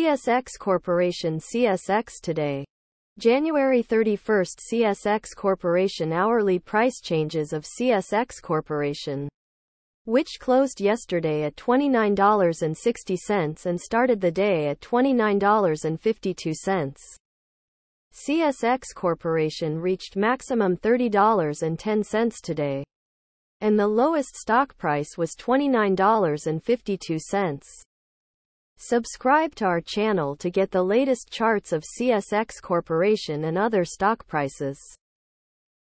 CSX Corporation CSX Today. January 31. CSX Corporation hourly price changes of CSX Corporation, which closed yesterday at $29.60 and started the day at $29.52. CSX Corporation reached maximum $30.10 today, and the lowest stock price was $29.52. Subscribe to our channel to get the latest charts of CSX Corporation and other stock prices.